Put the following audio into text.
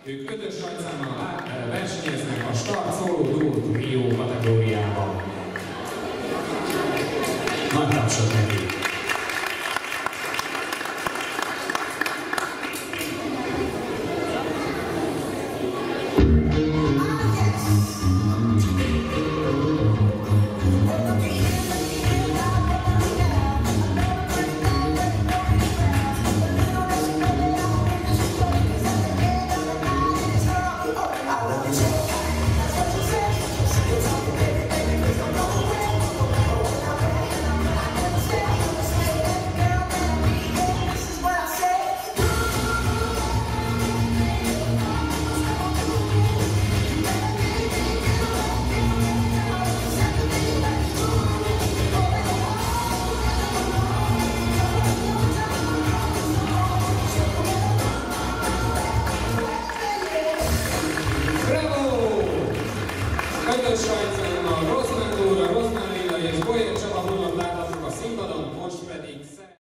Ők 5-ös rajtszámmal versenyeznek a start szóló duo trio kategóriában. Nagy tapsot neki! Ötös rajtszámmal Rosman Dóra, Rosman